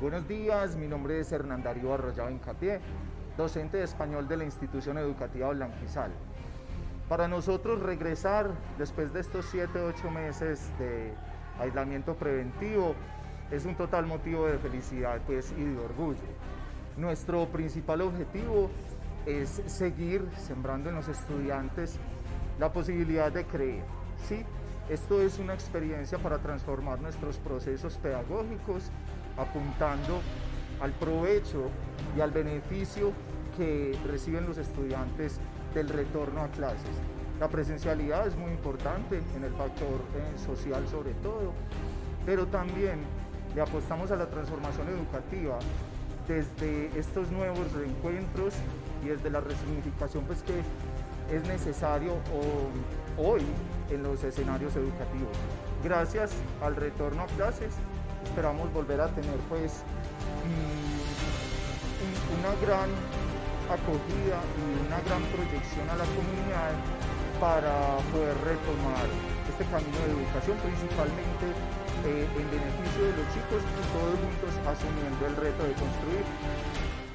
Buenos días, mi nombre es Hernán Darío Arroyave Hincapié, docente de español de la institución educativa Blanquizal. Para nosotros regresar después de estos 7-8 meses de aislamiento preventivo es un total motivo de felicidad pues, y de orgullo. Nuestro principal objetivo es seguir sembrando en los estudiantes la posibilidad de creer, ¿sí? Esto es una experiencia para transformar nuestros procesos pedagógicos, apuntando al provecho y al beneficio que reciben los estudiantes del retorno a clases. La presencialidad es muy importante en el factor social sobre todo, pero también le apostamos a la transformación educativa desde estos nuevos reencuentros y desde la resignificación pues, que es necesario hoy en los escenarios educativos. Gracias al retorno a clases esperamos volver a tener pues una gran acogida y una gran proyección a la comunidad para poder retomar este camino de educación, principalmente en beneficio de los chicos y todos juntos asumiendo el reto de construir